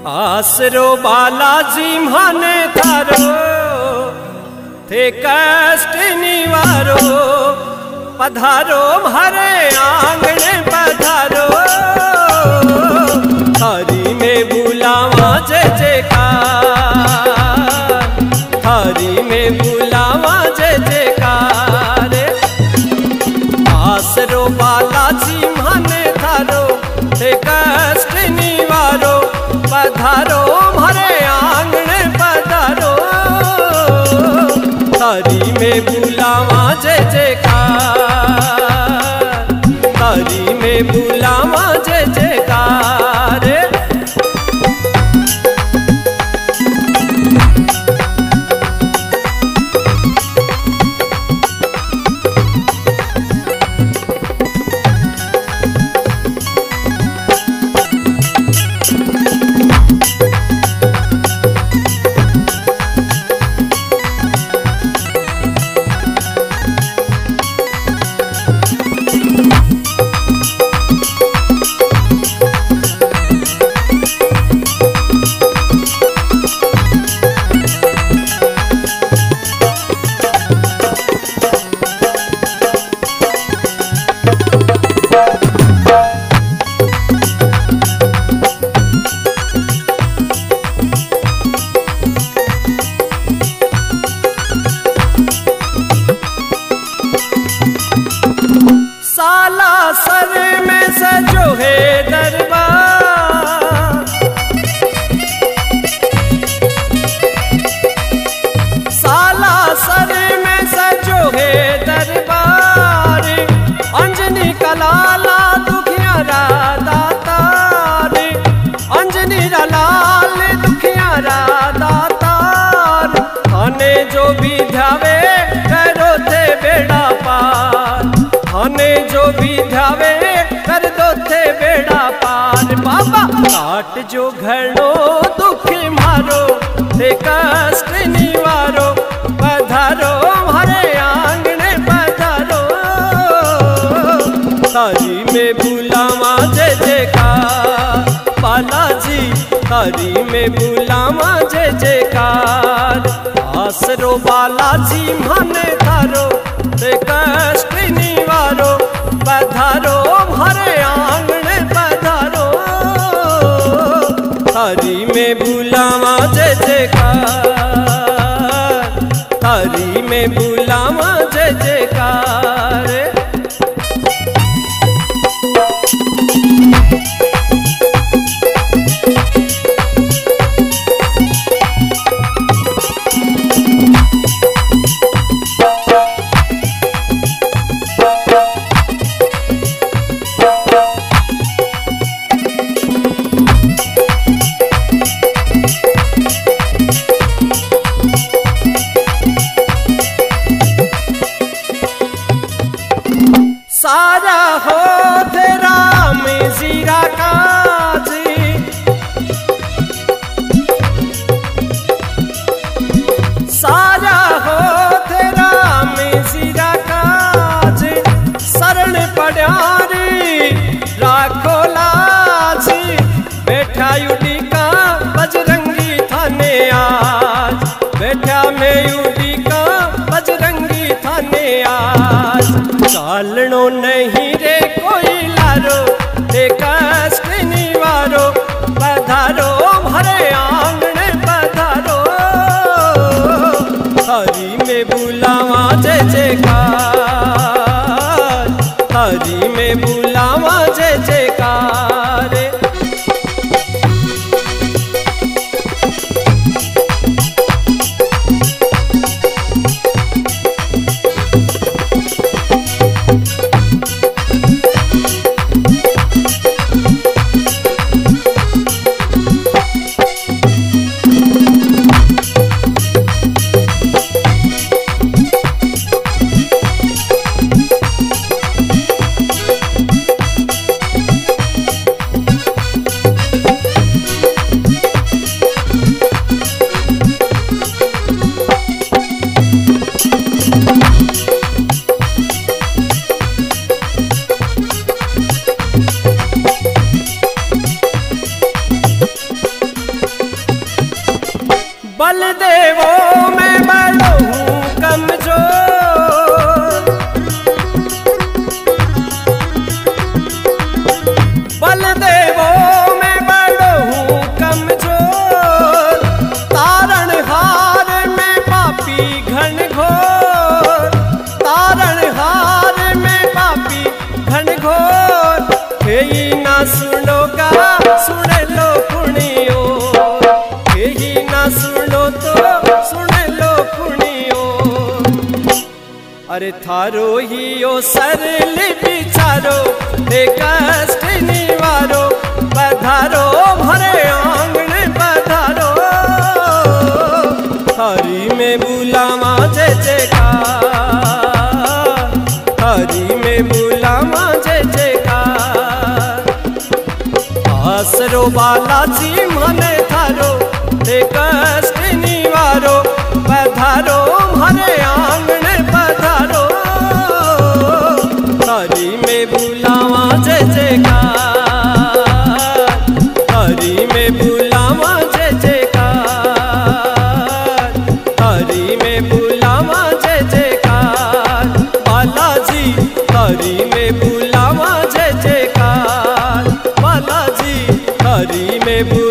आसरो बालाजी माने थारो थे कष्ट निवारो, पधारो हरे आंगणे पधारो, थारी में बुलावा जय जयकार, थारी में बुलावा जय जयकार। आसरो बालाजी माने थारो थे कष्ट निवारो, पधारो हरे आंगणे पधारो, थारी में बुलावा जय जयकार, थारी में बुलावा जय जयकार। सालासर में सजो है दरबार, सालासर में सजो है दरबार, अंजनी का लाला दुखियारा दातार, अंजनी का लाल दुखियारा दातार, आने जो भी ध्यावे करो थे बेड़ा पार, आने जो भी ध्यावे कर दो थे बेड़ा पार। बाबा काट जो घड़ो दुखी मारो, थे कष्ट निवारो, पधारो हरे आंगणे पधारो, थारी में बुलावा जय जयकार, बालाजी थारी में बुलावा जय जयकार। आसरो बालाजी माने थारो थे कष्ट निवारो, पधारो हरे आंगणे पधारो, थारी में बुलावा जय जयकार, थारी में बुलावा जय जयकार। सारा हो तेरा में जीरा काजी, सारा हो तेरा में जीरा काजी, शरण पड़ारी राखो लाजी, बैठा युडी का बजरंगी थाने आज, बैठा में युडी का बजरंगी थाने आज। चालनो नहीं रे कोई लारो, थे कष्ट निवारो, पधारो हरे आंगणे पधारो, थारी में बुलावा जय जयकार, थारी में बुलावा जय जयकार। देवों में बड़ो हूँ कमजोर, बल देवों में बड़ो हूँ कमजोर, तारण हार में पापी घनघोर, तारण हार में पापी घनघोर। यही ना सुनोगा सुन लो पुणियो, यही ना सुनो तो सुन लो पुणियो। अरे थारो ही ओ सरल बिचारो हे कष्ट निवारो, पधारो भरे आंगन पधारो, हरि में बुलावा जय जयकार, हरि में बुलावा जय जयकार। आसरो बालाजी मने थारो हे कष्ट निवारो, पधारो भरे आंगन पधारो, हरि में बुलावा जय जयकार, हरि में बुलावा जय जयकार, हरि में बुलावा जय जयकार। बालाजी हरि में बुलावा जय जयकार, बालाजी हरि में